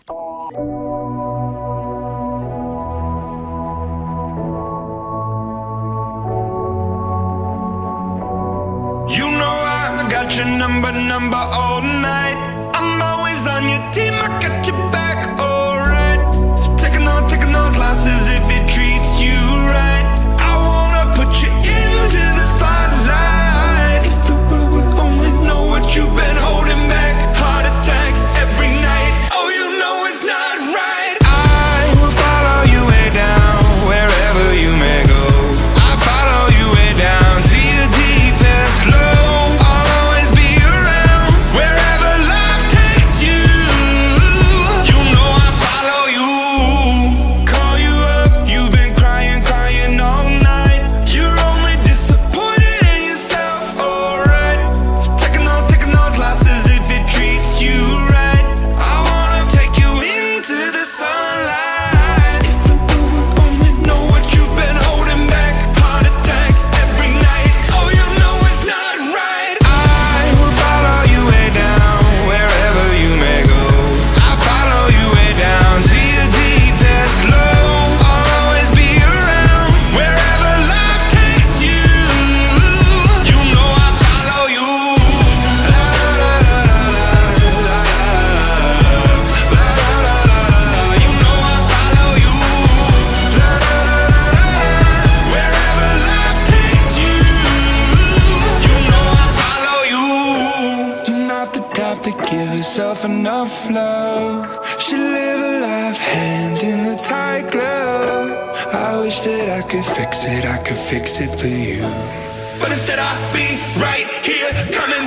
You know I got your number all night. I'm always on your team, I got your back, alright. Taking those losses if it treats you right. I wanna put you into the spotlight. If the world would only know what you've been holding back. Heart attacks every night, oh you know it's not right. I will follow you way down, wherever you may go. I follow you way down to your deepest low. I'll always be around, wherever life takes you. You know I follow you. Call you up, you've been crying all night. You're only disappointed in yourself, alright. Taking those losses if it treats you right. I wanna take you into the sunlight. If the world would only know what you've been holding back. Heart attacks every night, oh you know it's not right. I will follow you way down, wherever you may go. I follow you way down to your deepest low. I'll always be around, wherever life takes you. You know I follow you. La la la la la la la la la. You know I follow you. La la la la la. Wherever life takes you. You know I follow you. You're not the type to give yourself enough love. Should live a life hand in a tight glove. I wish that I could fix it for you. But instead I'll be right here coming